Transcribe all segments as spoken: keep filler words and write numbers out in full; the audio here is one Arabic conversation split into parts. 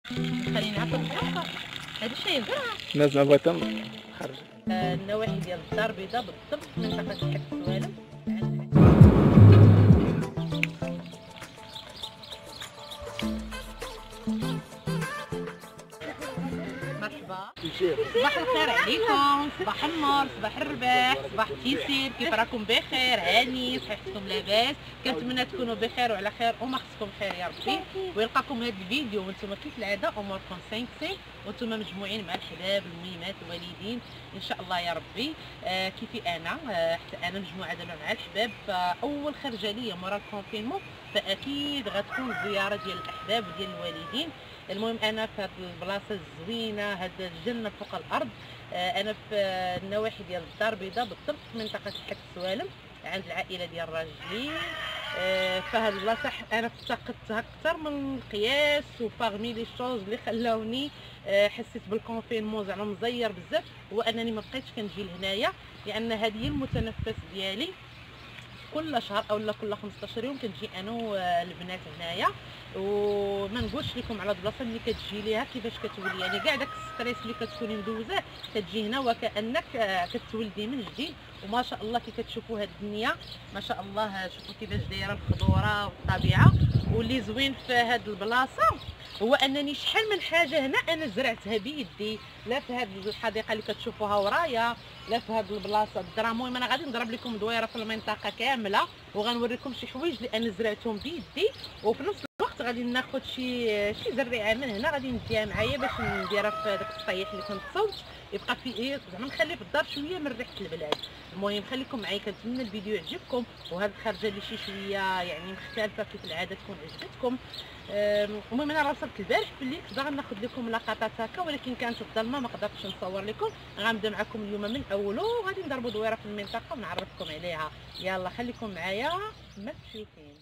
خليني نعطيك الحقه. هذا الشيء زرع الناس ما بغات خرج. آه النواحي ديال الدار البيضاء بالضبط في منطقه حك السوالم. مرحبا، صباح الخير عليكم، صباح النور، صباح الرباح، صباح التيسير. كيف راكم؟ بخير؟ هاني؟ صحتكم لاباس؟ كنتمنى تكونوا بخير وعلى خير وما خصكم خير يا ربي. ويلقاكم هذا الفيديو وانتم كيف العاده اموركم سانكسي وانتم مجموعين مع الحباب الميمات الوالدين ان شاء الله يا ربي. آه كيفي انا، آه حتى انا مجموعه دابا مع الحباب. فاول خرجه ليا مورا الكونفينمون فاكيد غتكون زياره ديال الاحباب وديال الوالدين. المهم انا في هذه البلاصه الزوينه، هذا الجنه فوق الارض. آه انا في النواحي ديال الدار البيضاء بالضبط في منطقه حك السوالم عند العائله ديال راجلي. آه فهاد البلاصه انا افتقدتها اكثر من القياس، وباغمي لي شوز اللي خلاوني آه حسيت بالكونفينمون زعما مزير بزاف هو انني ما بقيتش كنجي لهنايا، لان هذه هي المتنفس ديالي. كل شهر اولا كل خمسطاش يوم كنجي انا والبنات هنايا، وما نقولش لكم على البلاصه اللي كتجي ليها كيفاش كتولي، يعني كاع داك الستريس اللي كتكوني مدوزه كتجي هنا وكانك كتولدي من جديد. وما شاء الله كي كتشوفوا هاد الدنيا ما شاء الله، شوفوا كيفاش دايره الخضوره والطبيعه. واللي زوين في هاد البلاصه هو انني شحال من حاجه هنا انا زرعتها بيدي، لا في هاد الحديقه اللي كتشوفوها ورايا، لا في هاد البلاصه الدرا. المهم انا غادي نضرب لكم دويره في المنطقه كامله وغنوريكم شي حوايج اللي انا زرعتهم بيدي، وفي نفس الوقت غادي ناخذ شي شي زريعه من هنا غادي نديها معايا باش نديرها في داك الطيح اللي كنت صوت يبقى في ايه زعما نخلي في الدار شويه من ريحه البلاد. المهم خليكم معايا، كنتمنى الفيديو يعجبكم وهاد الخرجه اللي شي شويه يعني مختلفه كيف العاده تكون عجبتكم. المهم انا وصلت البارح بالليل كنت باغا ناخذ لكم لقطات هكا، ولكن كانت الظلمه ما قدرتش نصور لكم. غنبدا معكم اليوم من اوله وغادي نضربوا دويره في المنطقه ونعرفكم عليها. يلا خليكم معايا ما تمشيوكين.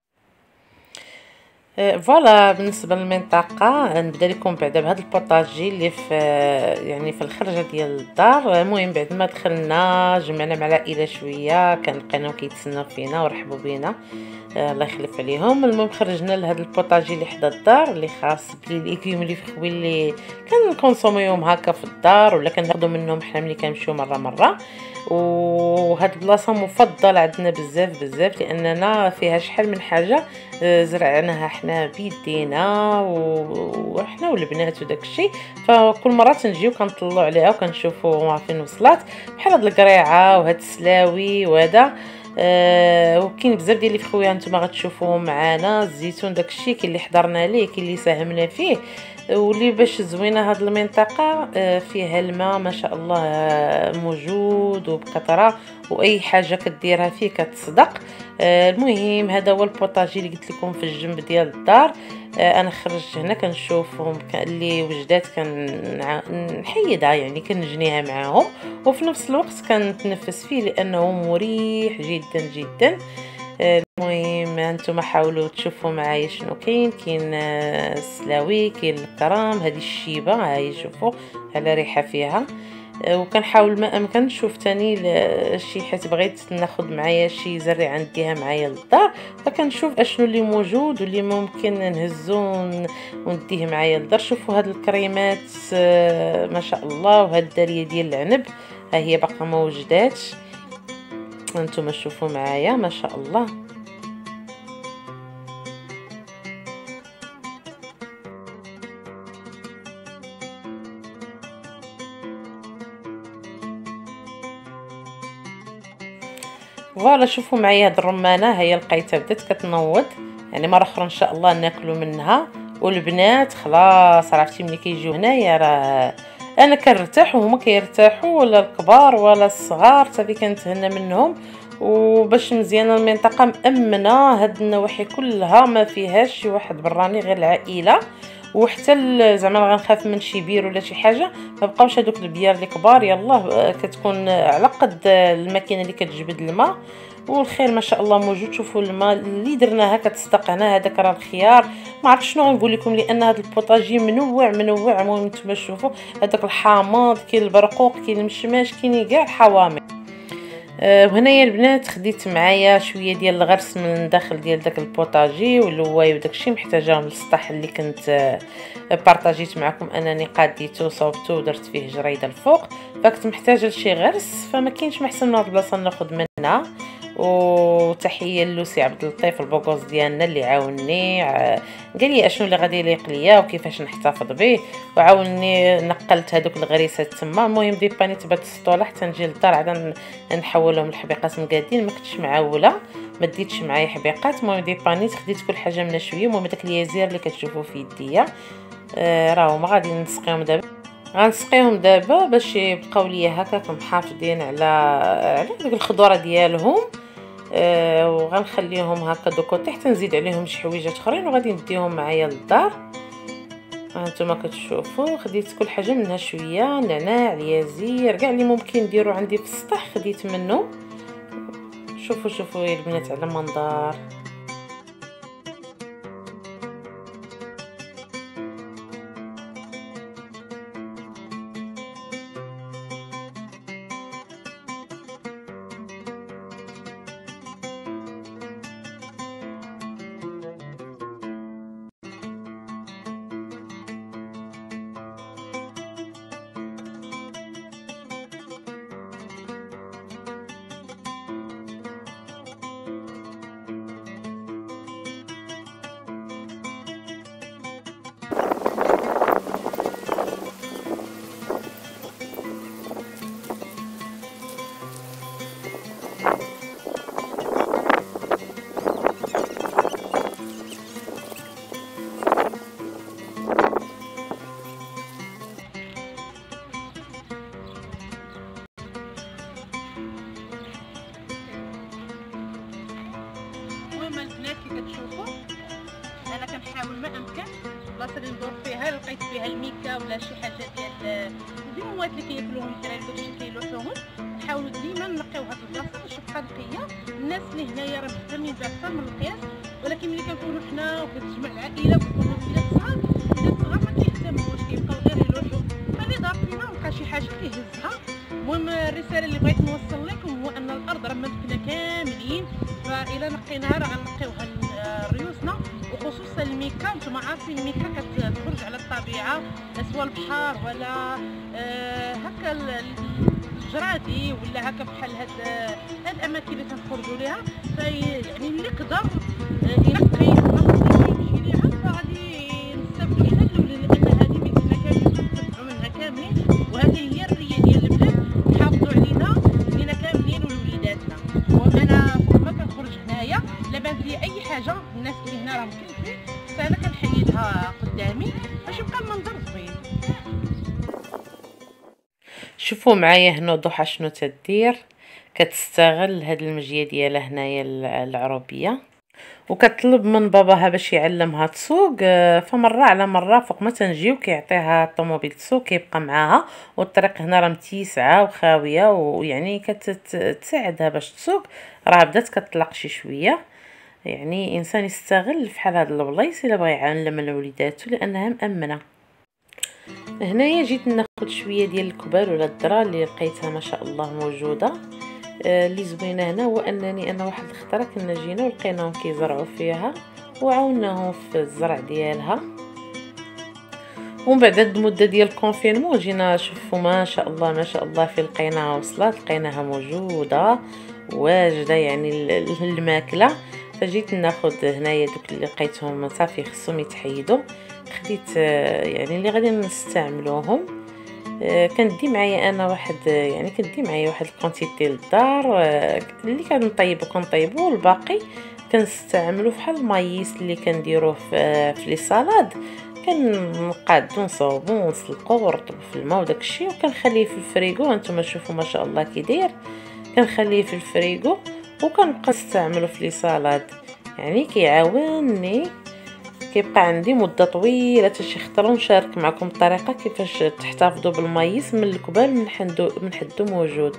فوالا بالنسبه للمنطقه نبدا لكم بعدا بهذا البوطاجي اللي في يعني في الخرجه ديال الدار. المهم بعد ما دخلنا جمعنا مع العائله شويه، كان لقيناهم كيتسناو فينا ورحبوا بينا، الله يخلف عليهم. المهم خرجنا لهذا البوطاجي اللي حدا الدار اللي خاص بلي ليكيوم اللي فخوي اللي كنكونسوميوهم هكا في الدار ولا كناخذوا منهم حنا ملي كنمشيو مره مره. وهاد البلاصه مفضله عندنا بزاف بزاف لاننا فيها شحال من حاجه زرعناها حنا بيدينا وحنا والبنات وداك الشيء. فكل مره تنجيو كنطلعوا عليها وكنشوفوا فين وصلات، بحال هاد القريعه وهاد السلاوي وهذا. أه وكاين بزاف ديال اللي في خويا نتوما غتشوفوهم معانا. الزيتون داكشي كاين اللي حضرنا ليه، كاين اللي ساهمنا فيه. واللي باش زوينه هاد المنطقه أه فيها الماء ما شاء الله موجود وبكثره، واي حاجه كديرها فيه كتصدق. أه المهم هذا هو البوطاجي اللي قلت لكم في الجنب ديال الدار. أه انا خرجت هنا كنشوفهم اللي وجدات كنحيدها يعني كنجنيها معاهم، وفي نفس الوقت كنتنفس فيه لانه مريح جدا جدا. المهم انتم حاولوا تشوفوا معايا شنو كاين. كاين السلاوي، كاين الكرام، هذه الشيبه هاي شوفوا على ريحه فيها. وكنحاول ما امكن نشوف تاني شي حيت بغيت ناخذ معايا شي زريعه نديها معايا للدار، فكنشوف اشنو اللي موجود واللي ممكن نهزو ونديه معايا للدار. شوفوا هاد الكريمات ما شاء الله، وهاد الداريه ديال العنب ها هي باقا ما وجداتش. انتم شوفوا معايا ما شاء الله. فوالا شوفوا معايا هاد الرمانه هي لقيتها بدات كتنوض، يعني مره اخرى ان شاء الله ناكلوا منها. والبنات خلاص عرفتي ملي كيجيو هنايا راه انا كنرتاح وهما كيرتاحوا، ولا الكبار ولا الصغار حتى كنتهنى منهم. وباش مزيانه المنطقه مامنه، هاد النواحي كلها ما فيهاش شي واحد براني غير العائله. وحتى زعما غنخاف من شي بير ولا شي حاجه ما بقاوش هذوك البيار الكبار، يلاه كتكون على قد الماكينه اللي كتجبد الماء. والخير ما شاء الله موجود. شوفوا الماء اللي درناها كتصدق هنا، هذاك راه الخيار. ما عرفتش شنو غنقول لكم لان هذا البوطاجي منوع منوع. المهم نتوما شوفوا هذاك الحامض، كاين البرقوق، كاين المشماش، كاين كاع الحوامض. أه وهنايا البنات خديت معايا شويه ديال الغرس من الداخل ديال داك البوطاجي واللواي وداكشي محتاجاهم للسطح اللي كنت أه بارطاجيت معكم انني قاديته وصوبته ودرت فيه جريده الفوق، فكنت محتاجه لشي غرس فما كاينش محسن من هاد البلاصه ناخذ منها. وتحيه لوسي عبد اللطيف البوغوز ديالنا اللي عاونني قال لي اشنو اللي غادي يليق ليا وكيفاش نحتفظ به، وعاونني نقلت هذوك الغريسات تما. المهم ديباني تبات السطوله حتى نجي للدار عاد نحولهم لحبيقات مقادين، ما كنتش معوله ما ديتش معايا حبيقات. المهم ديبانيت خديت كل حاجه منها شويه. المهم داك اليازير اللي كتشوفوا في يديا آه راهو غادي نسقيهم دابا غنسقيهم دابا باش يبقاو ليا هكاك محافظين على على ديك الخضره ديالهم. آه وغنخليهم هكا دو كوتي حتى نزيد عليهم شي حويجات اخرين وغادي نديهم معايا للدار. هانتوما كتشوفوا خديت كل حاجه منها شويه، نعناع اليازير كاع اللي ممكن نديرو عندي في السطح خديت منه. شوفوا شوفوا يا البنات على المنظر. البنات كي كتشوفوا انا كنحاول ما امكن البلاصه اللي ندور فيها لقيت فيها الميكا ولا شي حاجه ديال الديموات اللي كياكلوهم الدراري داكشي كيلوحوهم، نحاولوا ديما نقيو هاد البلاصه باش تبقى نقيه. الناس اللي هنايا راه مهتمين بها اكثر من القياس، ولكن ملي كنكونوا حنا وكتجمع العائله وكتكونوا ولاد صغار ولاد صغار ما كيهتموش كيبقاو غير يلوحوا، فاللي دار فينا وبقى شي حاجه كيهزها. المهم الرساله اللي بغيت نوصل لكم هو ان الارض راه مدفونه كاملين، فإلا نقيناها راه غنقيوها ريوسنا، وخصوصا الميكا. نتوما عارفين الميكا كتخرج على الطبيعه سواء البحر ولا آه هكا الجرادي ولا هكا بحال هاد هاد الاماكن اللي تنخرجوا ليها. فيعني اللي قدر ينقي يمشي ليها فغادي نستافدوا حنا الاولين، لان هذه مدينه كاملين نستافدوا منها كاملين، وهذه هي الريه ديال البلاد نحافظوا علينا لينا كاملين ولوليداتنا. وانا ما كنخرج هنايا لا بان لي اي حاجه الناس اللي هنا راهم كيلفين، فانا كنحيدها قدامي باش يبقى المنظر زوين. شوفوا معايا هنا ضحى شنو تدير، كتستغل هاد المجيه ديالها هنايا العروبيه وكتطلب من باباها باش يعلمها تسوق. فمره على مره فوق ما تنجيو كيعطيها الطوموبيل تسوق كيبقى معاها، والطريق هنا راه متيسعه وخاويه ويعني كتساعدها باش تسوق. راه بدات كتطلق شي شويه، يعني انسان يستغل فحال هاد البلايص الا بغى يعلم لوليداتو لانها مامنه. هنايا جيت ناخذ شويه ديال الكبال ولا الذره اللي لقيتها ما شاء الله موجوده. آه اللي زوينه هنا هو انني انا واحد الخطره كنا جينا ولقيناهم كيزرعوا فيها وعاوناهم في الزرع ديالها. ومن بعد هاد المده ديال الكونفينمون جينا شوفوا ما شاء الله ما شاء الله في لقيناها وصلات، لقيناها موجوده واجده يعني الماكله. فجيت ناخذ هنايا دوك اللي لقيتهم صافي خصهم يتحيدوا، خديت يعني اللي غادي نستعملوهم. كندي معايا انا واحد يعني كندي معايا واحد الكونتيتي للدار اللي كنطيبو كنطيبو والباقي كنستعملو فحال المايس اللي كنديروه في في لي صالاد، كنقادو نصوبو ونسلقو ونرطبو في الماء وداكشي وكنخليه في الفريغو. هانتوما شوفوا ما شاء الله كي داير، كنخليه في الفريغو وكنبقى نستعملو في لي صالاد، يعني كيعاونني كيبقى عندي مده طويله باش يخطروا. نشارك معكم الطريقه كيفاش تحتفظوا بالمايس من الكبال من حدو من حدو موجود.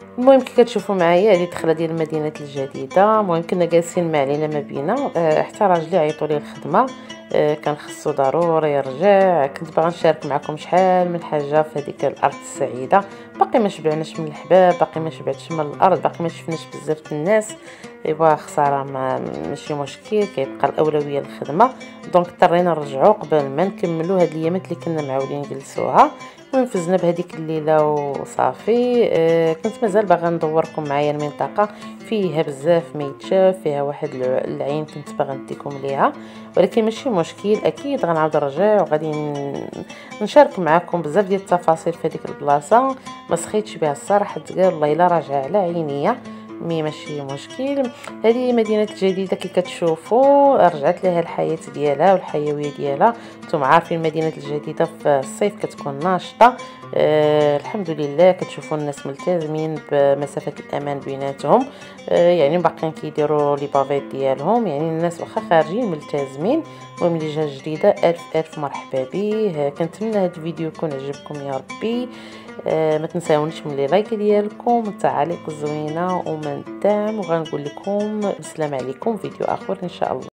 المهم كي كتشوفوا معايا هذه الدخله ديال المدينه الجديده. المهم كنا جالسين ما علينا ما بينا، أه حتى راجلي عيطوا لي الخدمه، أه كان خصو ضروري يرجع. كنت باغا نشارك معكم شحال من حاجه في هذيك الارض السعيده، باقي ما شبعناش من الحباب، باقي ما شبعتش من الارض، باقي ما شفناش بزاف الناس. ايوا خساره ما ماشي مشكل، كيبقى الاولويه للخدمه. دونك اضطرينا نرجعوا قبل ما نكملوا هاد الايامات اللي كنا معولين نجلسوها. المهم فزنا بهذيك الليله وصافي. أه كنت مازال باغا ندوركم معايا المنطقه، فيها بزاف ما يتشاف، فيها واحد العين كنت باغا نديكم ليها، ولكن ماشي مشكل، اكيد غنعاود نرجع وغادي نشارك معكم بزاف ديال التفاصيل في هذيك البلاصه. ما سخيتش بها الصراحه، تقال والله الا راجعه على عينيا، مي ماشي مشكل. هذه مدينه جديده كي كتشوفوا رجعت لها الحياه ديالها والحيويه ديالها. نتوما عارفين المدينه الجديده في الصيف كتكون ناشطه. أه الحمد لله كتشوفوا الناس ملتزمين بمسافه الامان بيناتهم، أه يعني باقيين كيديروا لي بافيت ديالهم، يعني الناس واخا خارجين ملتزمين. المهم اللي جا جديده الف الف مرحبا به. كنتمنى هذا الفيديو يكون عجبكم يا ربي. آه ما تنساونيش من لي لايك ديالكم، التعاليق الزوينه ومن الدعم، وغنقول لكم السلام عليكم فيديو اخر ان شاء الله.